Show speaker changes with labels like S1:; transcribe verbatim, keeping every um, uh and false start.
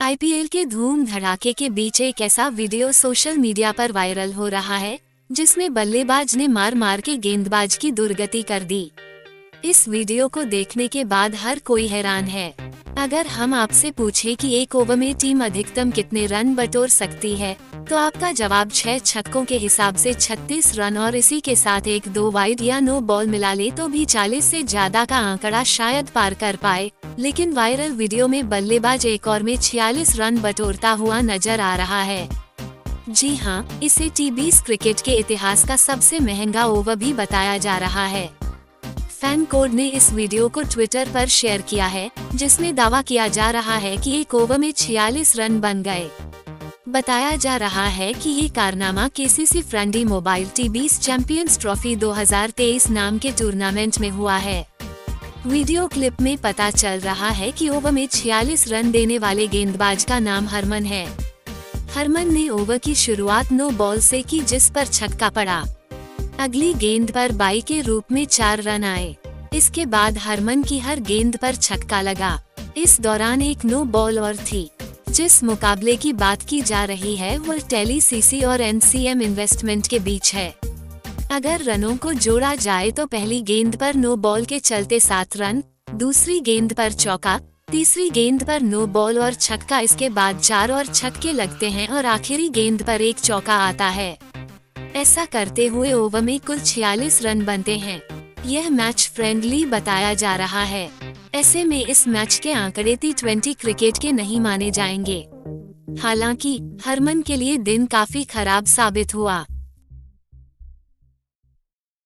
S1: IPL के धूम धड़ाके के बीच एक ऐसा वीडियो सोशल मीडिया पर वायरल हो रहा है जिसमें बल्लेबाज ने मार मार के गेंदबाज की दुर्गति कर दी। इस वीडियो को देखने के बाद हर कोई हैरान है। अगर हम आपसे पूछे कि एक ओवर में टीम अधिकतम कितने रन बटोर सकती है, तो आपका जवाब छह छक्कों के हिसाब से छत्तीस रन और इसी के साथ एक दो वाइड या नो बॉल मिला ले तो भी चालीस से ज्यादा का आंकड़ा शायद पार कर पाए। लेकिन वायरल वीडियो में बल्लेबाज एक ओवर में छियालीस रन बटोरता हुआ नजर आ रहा है। जी हाँ, इसे टी बीस क्रिकेट के इतिहास का सबसे महंगा ओवर भी बताया जा रहा है। फैन कोड ने इस वीडियो को ट्विटर पर शेयर किया है, जिसमें दावा किया जा रहा है कि एक ओवर में छियालीस रन बन गए। बताया जा रहा है कि ये कारनामा केसीसी फ्रेंडी मोबाइल टी बीस चैंपियंस ट्रॉफी दो हज़ार तेईस नाम के टूर्नामेंट में हुआ है। वीडियो क्लिप में पता चल रहा है कि ओवर में छियालीस रन देने वाले गेंदबाज का नाम हरमन है। हरमन ने ओवर की शुरुआत नो बॉल से की, जिस पर छक्का पड़ा। अगली गेंद पर बाई के रूप में चार रन आए। इसके बाद हरमन की हर गेंद पर छक्का लगा। इस दौरान एक नो बॉल और थी। जिस मुकाबले की बात की जा रही है वो टेलीसीसी और एनसीएम इन्वेस्टमेंट के बीच है। अगर रनों को जोड़ा जाए तो पहली गेंद पर नो बॉल के चलते सात रन, दूसरी गेंद पर चौका, तीसरी गेंद पर नो बॉल और छक्का, इसके बाद चार और छक्के लगते हैं और आखिरी गेंद पर एक चौका आता है। ऐसा करते हुए ओवर में कुल छियालीस रन बनते हैं। यह मैच फ्रेंडली बताया जा रहा है। ऐसे में इस मैच के आंकड़े टी ट्वेंटी क्रिकेट के नहीं माने जाएंगे। हालांकि हरमन के लिए दिन काफी खराब साबित हुआ।